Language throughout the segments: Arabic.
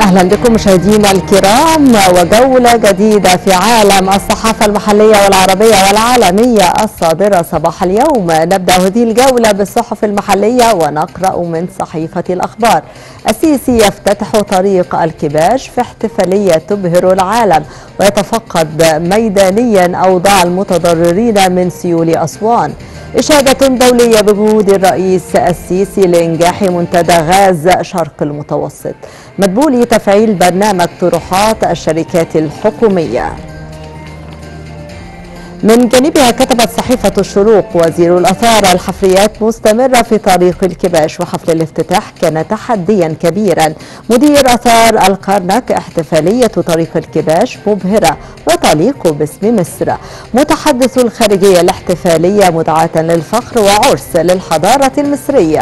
أهلا بكم مشاهدينا الكرام وجولة جديدة في عالم الصحافة المحلية والعربية والعالمية الصادرة صباح اليوم. نبدأ هذه الجولة بالصحف المحلية ونقرأ من صحيفة الأخبار. السيسي يفتتح طريق الكباش في احتفالية تبهر العالم، ويتفقد ميدانيا أوضاع المتضررين من سيول أسوان. إشادة دولية بجهود الرئيس السيسي لإنجاح منتدى غاز شرق المتوسط. مدبولي تفعيل برنامج طروحات الشركات الحكومية. من جانبها كتبت صحيفة الشروق: وزير الآثار الحفريات مستمرة في طريق الكباش، وحفل الافتتاح كان تحديا كبيرا. مدير آثار الكرنك: احتفالية طريق الكباش مبهرة وتليق باسم مصر. متحدث الخارجية: الاحتفالية مدعاة للفخر وعرس للحضارة المصرية.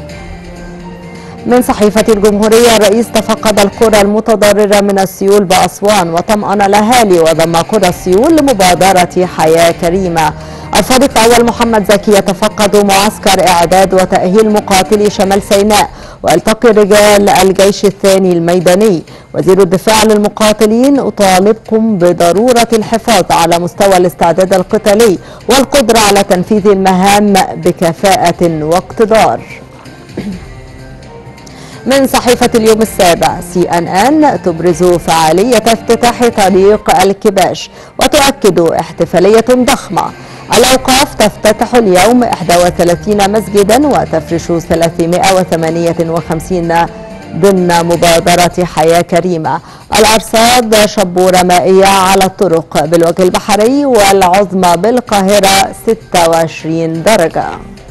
من صحيفة الجمهورية: الرئيس تفقد القرى المتضررة من السيول بأسوان وطمأن الأهالي وضم قرى السيول لمبادرة حياة كريمة. الفريق أول محمد زكي يتفقد معسكر إعداد وتأهيل مقاتلي شمال سيناء، ويلتقي رجال الجيش الثاني الميداني. وزير الدفاع للمقاتلين: أطالبكم بضرورة الحفاظ على مستوى الاستعداد القتالي والقدرة على تنفيذ المهام بكفاءة واقتدار. من صحيفة اليوم السابع: CNN تبرز فعالية افتتاح طريق الكباش وتؤكد احتفالية ضخمة. الأوقاف تفتتح اليوم 31 مسجدا وتفرش 358 ضمن مبادرة حياة كريمة. الأرصاد: شبورة مائية على الطرق بالوجه البحري والعظمى بالقاهرة 26 درجة.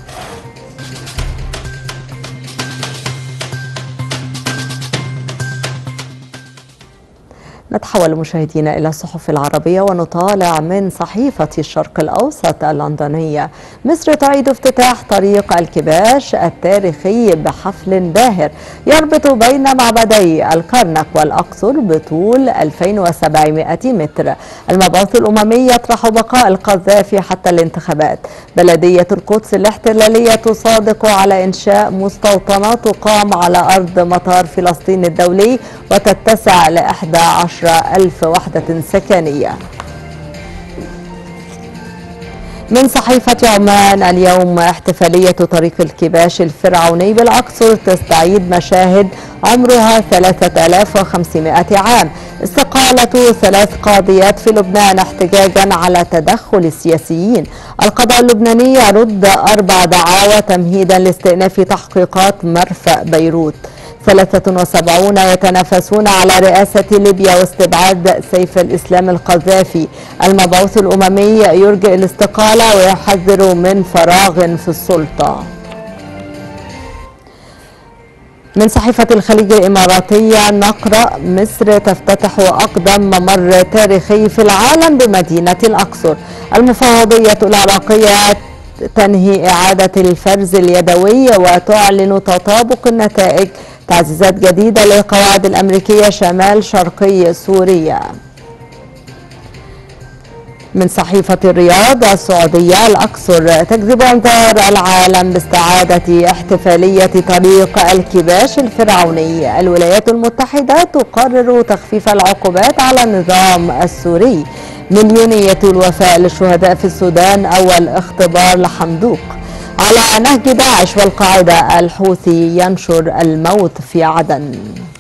نتحول مشاهدينا إلى الصحف العربية ونطالع من صحيفة الشرق الأوسط اللندنية. مصر تعيد افتتاح طريق الكباش التاريخي بحفل باهر يربط بين معبدي الكرنك والأقصر بطول 2700 متر. المبعوث الأممي يطرح بقاء القذافي حتى الانتخابات. بلدية القدس الاحتلالية تصادق على إنشاء مستوطنات تقام على أرض مطار فلسطين الدولي وتتسع ل11,000 وحدة سكنية. من صحيفة عمان اليوم: احتفالية طريق الكباش الفرعوني بالأقصر تستعيد مشاهد عمرها 3500 عام. استقالة 3 قاضيات في لبنان احتجاجا على تدخل السياسيين. القضاء اللبناني يرد 4 دعاوى تمهيدا لاستئناف تحقيقات مرفأ بيروت. 73 يتنافسون على رئاسة ليبيا واستبعاد سيف الإسلام القذافي. المبعوث الأممي يرجئ الاستقالة ويحذر من فراغ في السلطة. من صحيفة الخليج الإماراتية نقرأ: مصر تفتتح أقدم ممر تاريخي في العالم بمدينة الأقصر. المفوضية العراقية تنهي إعادة الفرز اليدوي وتعلن تطابق النتائج. تعزيزات جديدة للقواعد الأمريكية شمال شرقي سوريا. من صحيفة الرياض: السعودية الأقصر تجذب أنظار العالم باستعادة احتفالية طريق الكباش الفرعوني. الولايات المتحدة تقرر تخفيف العقوبات على النظام السوري. مليونية الوفاء للشهداء في السودان، أول اختبار لحمدوق. على نهج داعش والقاعدة: الحوثي ينشر الموت في عدن.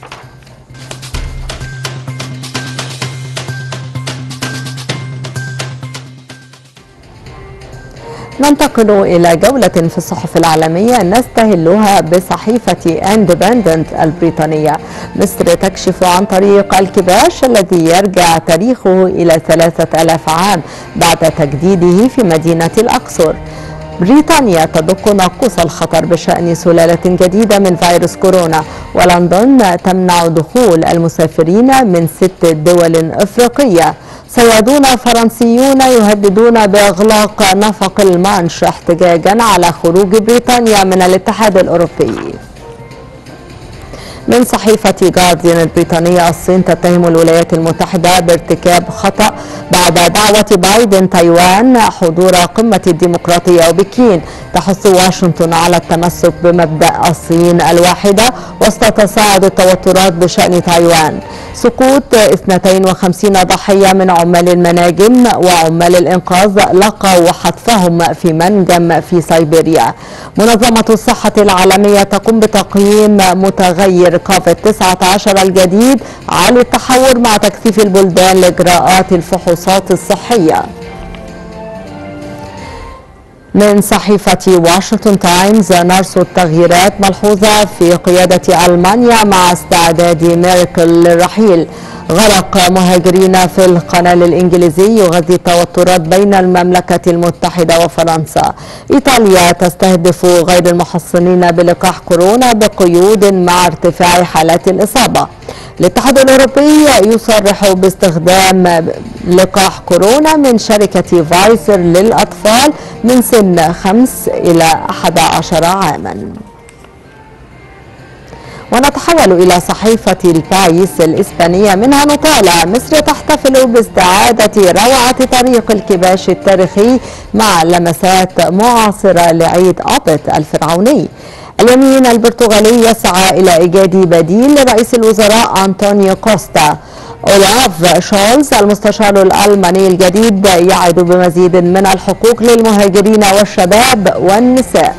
ننتقل إلى جولة في الصحف العالمية نستهلها بصحيفة اندبندنت البريطانية. مصر تكشف عن طريق الكباش الذي يرجع تاريخه إلى 3000 عام بعد تجديده في مدينة الأقصر. بريطانيا تدق ناقوس الخطر بشأن سلالة جديدة من فيروس كورونا. ولندن تمنع دخول المسافرين من 6 دول أفريقية. صيادون فرنسيون يهددون بإغلاق نفق المانش احتجاجا على خروج بريطانيا من الاتحاد الأوروبي. من صحيفة جارديان البريطانية: الصين تتهم الولايات المتحدة بارتكاب خطأ بعد دعوة بايدن تايوان حضور قمة الديمقراطية. وبكين تحث واشنطن على التمسك بمبدأ الصين الواحدة وسط تصاعد التوترات بشأن تايوان. سقوط 52 ضحية من عمال المناجم وعمال الإنقاذ لقوا حتفهم في منجم في سيبيريا. منظمة الصحة العالمية تقوم بتقييم متغير كوفيد-19 الجديد على التحور مع تكثيف البلدان لإجراءات الفحوصات الصحية. من صحيفة واشنطن تايمز نرصد تغييرات ملحوظة في قيادة ألمانيا مع استعداد ميركل للرحيل. غرق مهاجرين في القنال الإنجليزي يغذي التوترات بين المملكة المتحدة وفرنسا. إيطاليا تستهدف غير المحصنين بلقاح كورونا بقيود مع ارتفاع حالات الإصابة. الاتحاد الأوروبي يصرح باستخدام لقاح كورونا من شركة فايزر للأطفال من سن 5 إلى 11 عاما. ونتحول إلى صحيفة البايس الإسبانية، منها نطالع مصر تحتفل باستعادة روعة طريق الكباش التاريخي مع لمسات معاصرة لعيد أبط الفرعوني. اليمين البرتغالي يسعى إلى إيجاد بديل لرئيس الوزراء أنطونيو كوستا. أولاف شولز المستشار الألماني الجديد يعد بمزيد من الحقوق للمهاجرين والشباب والنساء.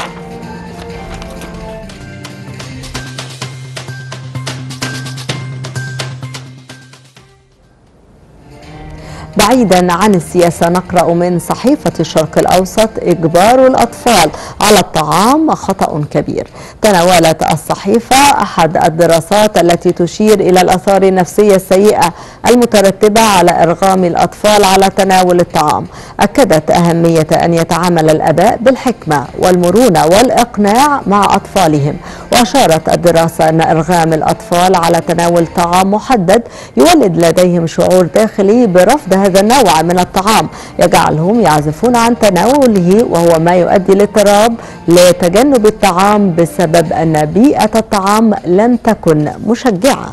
بعيدا عن السياسة نقرأ من صحيفة الشرق الأوسط: إجبار الأطفال على الطعام خطأ كبير. تناولت الصحيفة أحد الدراسات التي تشير إلى الآثار النفسية السيئة المترتبة على إرغام الأطفال على تناول الطعام. أكدت أهمية أن يتعامل الآباء بالحكمة والمرونة والإقناع مع أطفالهم. وأشارت الدراسة أن إرغام الأطفال على تناول طعام محدد يولد لديهم شعور داخلي برفض هذا النوع من الطعام يجعلهم يعزفون عن تناوله، وهو ما يؤدي لاضطراب لتجنب الطعام بسبب أن بيئة الطعام لم تكن مشجعة.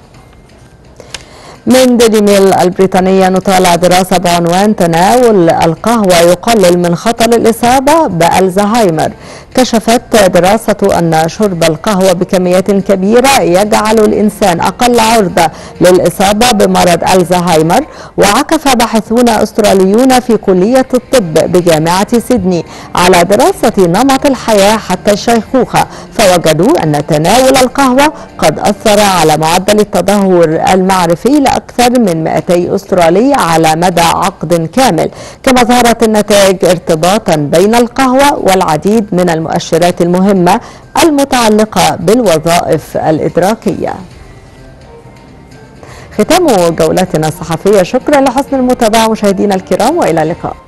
من ديلي ميل البريطانية نطالع دراسة بعنوان: تناول القهوة يقلل من خطر الإصابة بألزهايمر. كشفت دراسة أن شرب القهوة بكميات كبيرة يجعل الإنسان أقل عرضة للإصابة بمرض ألزهايمر. وعكف باحثون أستراليون في كلية الطب بجامعة سيدني على دراسة نمط الحياة حتى الشيخوخة، فوجدوا أن تناول القهوة قد أثر على معدل التدهور المعرفي لأكثر من 200 أسترالي على مدى عقد كامل. كما ظهرت النتائج ارتباطا بين القهوة والعديد من المؤشرات المهمة المتعلقة بالوظائف الإدراكية. ختام جولتنا الصحفية. شكرا لحسن المتابعة مشاهدينا الكرام، وإلى اللقاء.